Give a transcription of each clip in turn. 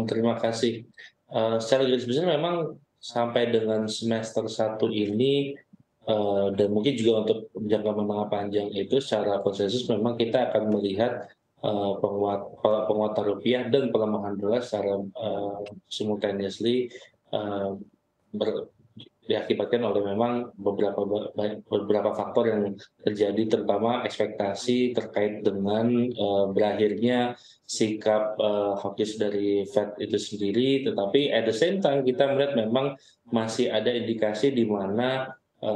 terima kasih. Secara garis besar memang sampai dengan semester satu ini, dan mungkin juga untuk jangka menengah panjang itu secara konsensus memang kita akan melihat, penguatan rupiah dan pelemahan dolar secara, simultaneously, eee, ber diakibatkan oleh memang beberapa faktor yang terjadi, terutama ekspektasi terkait dengan, berakhirnya sikap, hawkish dari Fed itu sendiri. Tetapi at the same time kita melihat memang masih ada indikasi di mana,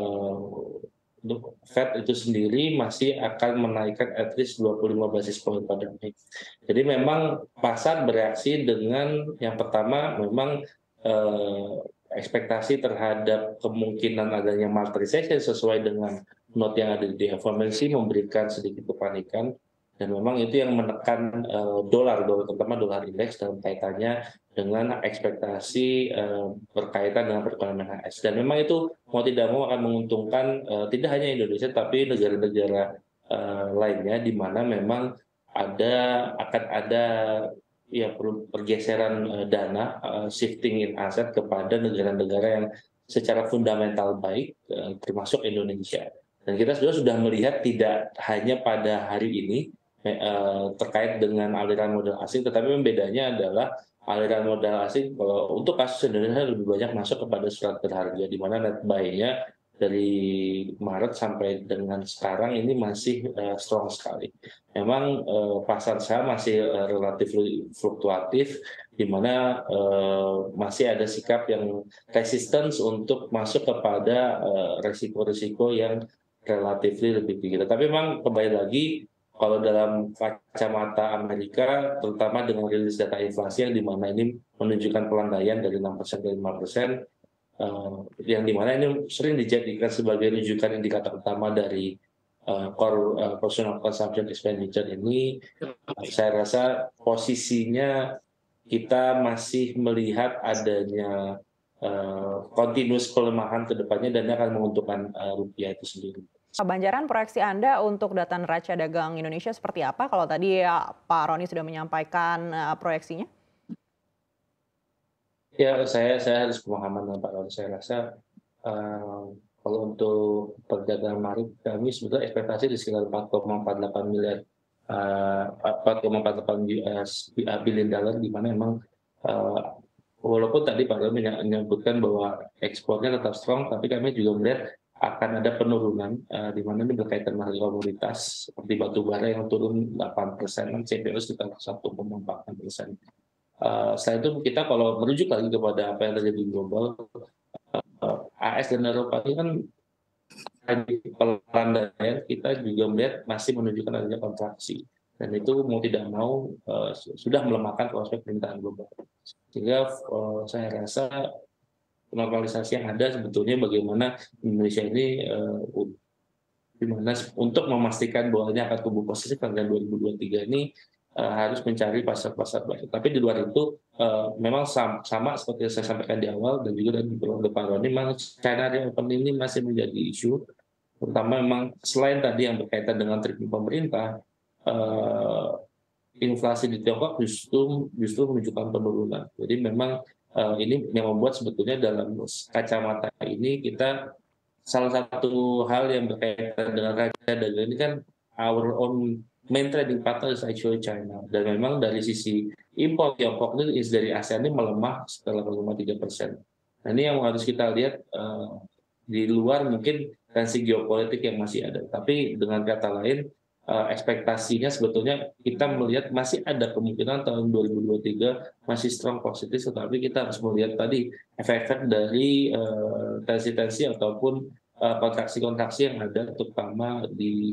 Fed itu sendiri masih akan menaikkan at least 25 basis point pada Mei. Jadi memang pasar bereaksi dengan yang pertama memang, ekspektasi terhadap kemungkinan adanya mild recession sesuai dengan note yang ada di FOMC memberikan sedikit kepanikan, dan memang itu yang menekan, dolar terutama dolar indeks dalam kaitannya dengan ekspektasi, berkaitan dengan perekonomian AS. Dan memang itu mau tidak mau akan menguntungkan, tidak hanya Indonesia tapi negara-negara, lainnya di mana memang akan ada ya pergeseran, dana, shifting in aset kepada negara-negara yang secara fundamental baik, termasuk Indonesia. Dan kita sudah melihat tidak hanya pada hari ini, terkait dengan aliran modal asing, tetapi bedanya adalah aliran modal asing kalau untuk kasus Indonesia lebih banyak masuk kepada surat berharga, di mana net buy-nya dari Maret sampai dengan sekarang ini masih, strong sekali. Memang, pasar saham masih, relatif fluktuatif, di mana, masih ada sikap yang resistance untuk masuk kepada, resiko-resiko yang relatif lebih tinggi. Tapi memang kembali lagi, kalau dalam kacamata Amerika, terutama dengan rilis data inflasi yang di mana ini menunjukkan pelandaian dari 6% ke 5%, yang di mana ini sering dijadikan sebagai rujukan indikator utama dari, core, personal consumption expenditure ini. Saya rasa posisinya kita masih melihat adanya, continuous pelemahan ke depannya dan ini akan menguntungkan, rupiah itu sendiri. Pak Banjaran, proyeksi Anda untuk data neraca dagang Indonesia seperti apa? Kalau tadi ya Pak Roni sudah menyampaikan proyeksinya. Ya, saya harus pemahaman dengan Pak Roni. Saya rasa, kalau untuk perdagangan Maret kami sebetulnya ekspektasi di sekitar 4,48 miliar, 4,48 billion dollar, di mana memang, eee, walaupun tadi Pak Roni menyebutkan bahwa ekspornya tetap strong, tapi kami juga melihat akan ada penurunan, di mana ini berkaitan dengan komoditas seperti batu bara yang turun 8%, CPO sekitar 1,4%. Selain itu kita kalau merujuk lagi kepada apa yang terjadi di global, AS dan Eropa ini kan lagi pelandaian, kita juga melihat masih menunjukkan adanya kontraksi, dan itu mau tidak mau, sudah melemahkan prospek permintaan global. Sehingga, saya rasa normalisasi yang ada sebetulnya bagaimana Indonesia ini, di mana untuk memastikan bahwa ini akan tumbuh positif pada 2023 ini, harus mencari pasar-pasar baru. Tapi di luar itu, memang sama seperti yang saya sampaikan di awal dan juga dari Pak Roni, memang China Reopen ini masih menjadi isu, terutama memang selain tadi yang berkaitan dengan treatment pemerintah, eee, inflasi di Tiongkok justru menunjukkan penurunan. Jadi memang, ini yang membuat sebetulnya dalam kacamata ini kita salah satu hal yang berkaitan dengan raca dagang ini kan our own main trading partner is actually China, dan memang dari sisi impor Tiongkok ini dari ASEAN ini melemah sekitar 8,3%. Nah ini yang harus kita lihat, di luar mungkin tensi geopolitik yang masih ada, tapi dengan kata lain, ekspektasinya sebetulnya kita melihat masih ada kemungkinan tahun 2023 masih strong positif, tetapi kita harus melihat tadi efek-efek dari, tensi-tensi ataupun, kontraksi-kontraksi yang ada terutama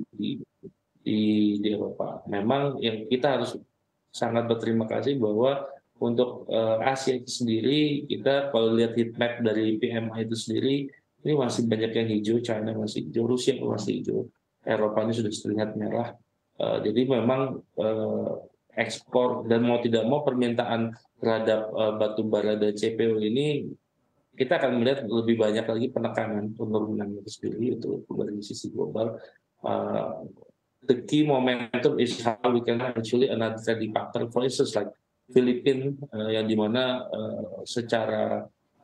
di Eropa. Memang yang kita harus sangat berterima kasih bahwa untuk, Asia itu sendiri, kita kalau lihat heat map dari PMI itu sendiri, ini masih banyak yang hijau, China masih hijau, Rusia masih hijau, Eropa ini sudah terlihat merah. Jadi memang, ekspor dan mau tidak mau permintaan terhadap, batu bara dan CPO ini, kita akan melihat lebih banyak lagi penekanan penurunan itu sendiri itu dari sisi global. The key momentum is how we can actually another trading factor, for instance like Filipina yang dimana secara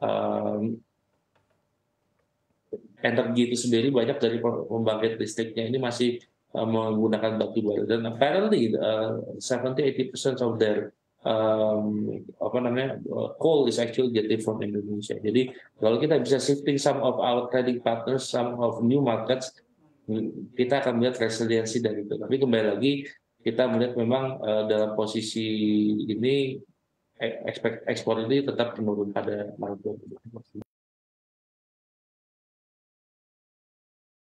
energi itu sendiri banyak dari pembangkit listriknya ini masih menggunakan batu bara, dan apparently 70-80% of their coal is actually getting from Indonesia. Jadi kalau kita bisa shifting some of our trading partners, some of new markets, kita akan melihat resiliensi dari itu. Tapi kembali lagi kita melihat memang dalam posisi ini ekspor ini tetap menurun pada maret 2020.